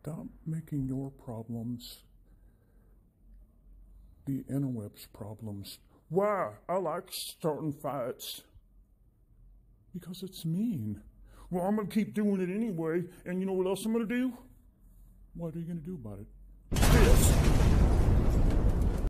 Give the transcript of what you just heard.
Stop making your problems the interweb's problems. Why? I like starting fights. Because it's mean. Well, I'm going to keep doing it anyway, and you know what else I'm going to do? What are you going to do about it? This!